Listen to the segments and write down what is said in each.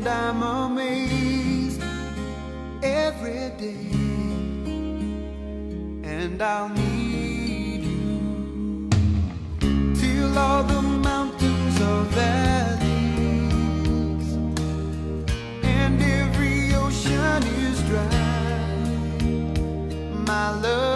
and I'm amazed every day, and I'll need you till all the mountains are valleys and every ocean is dry. My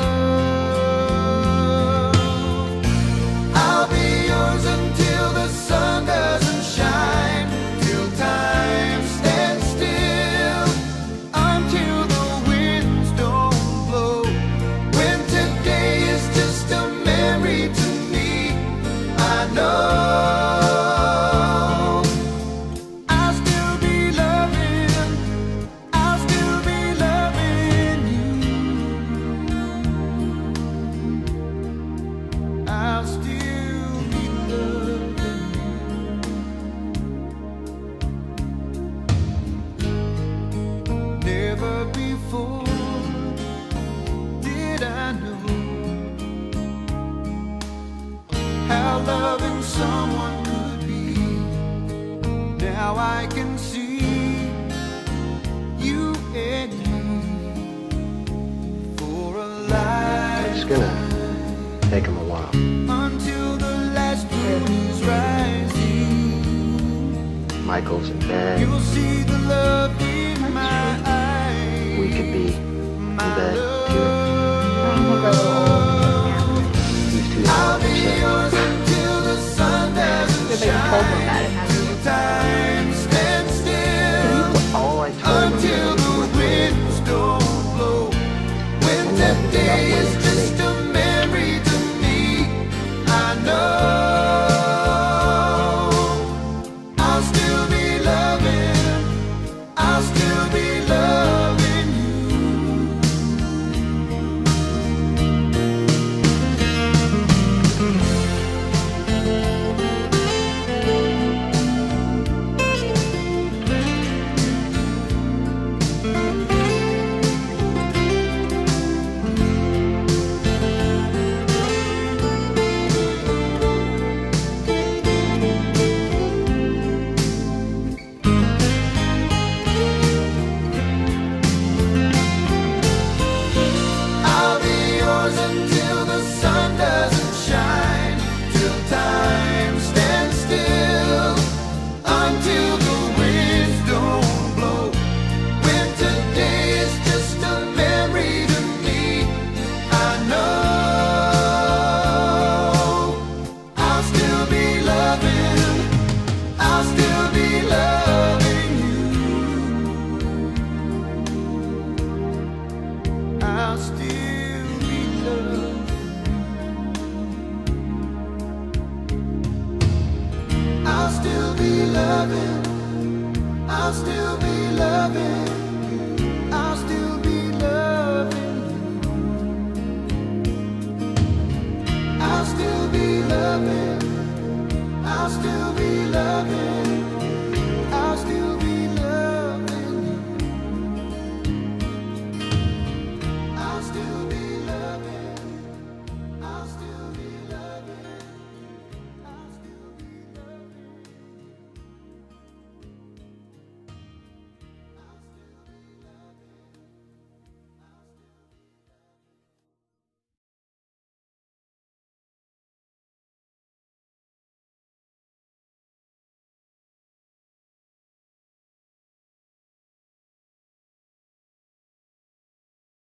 love, I'll be yours until the sun doesn't shine, till time stands still, until the winds don't blow. When today is just a memory to me, I know I'll still be loving, I'll still be loving you. I'll still be loving you. Never before did I know how loving someone could be. Now I can see you and me for a It's gonna lifetime, take him a while. until the last moon is rising. Michael's in bed. You'll see the love in my eyes. We could be in bed too. He's too I'll be upset. yours until the sun doesn't But you told him about it, shine, haven't till time stands still, All I told him until was the winds don't blow. When And that today was is about just a memory to me, I know I'll still be loving, I'll still be loving you. I'll be yours until the sun doesn't shine, till time stands still, until the winds don't blow. When today is just a memory to me, I know I'll still be loving, I'll still be loving you. I'll still be loving. I'll still be loving. I'll still be loving.